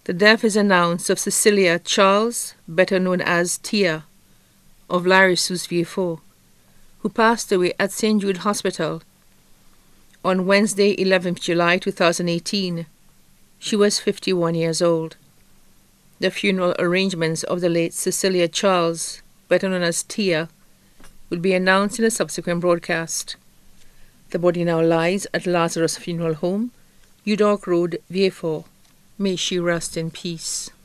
The death is announced of Cecilia Charles, better known as Tia, of Larry-sous-Vieux-Fort, who passed away at St. Jude Hospital on Wednesday, 11th July 2018. She was 51 years old. The funeral arrangements of the late Cecilia Charles, better known as Tia, will be announced in a subsequent broadcast. The body now lies at Lazarus Funeral Home, Udork Road, Vieux-Fort. May she rest in peace.